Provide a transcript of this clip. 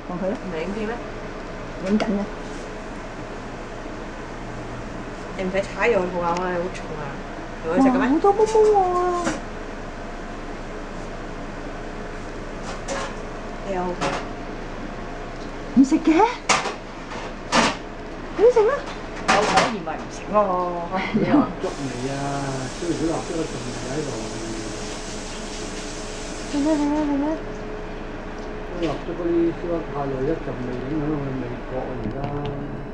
放佢啦。 唔影片咩？ 影緊嘅。 你唔使踩住我肚腩啊！你好重啊！同佢食嘅咩？ 好多毛毛啊！ 你又唔食嘅？你食啦！ 有可而咪唔食咯。 捉味啊！燒小臘粥仲喺度。 嚟啦嚟啦嚟啦！ 啲蠟燭嗰啲燒得太耐，一陣味影響佢味覺啊！而家。